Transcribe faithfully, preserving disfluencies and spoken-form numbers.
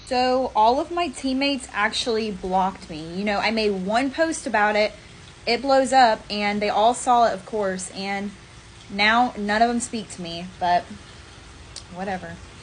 So all of my teammates actually blocked me. You know, I made one post about it, it blows up, and they all saw it, of course, and now none of them speak to me, but whatever.